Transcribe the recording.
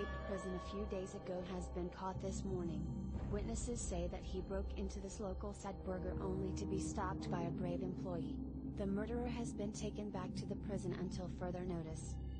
escaped prison a few days ago has been caught this morning. Witnesses say that he broke into this local Sadburger only to be stopped by a brave employee. The murderer has been taken back to the prison until further notice.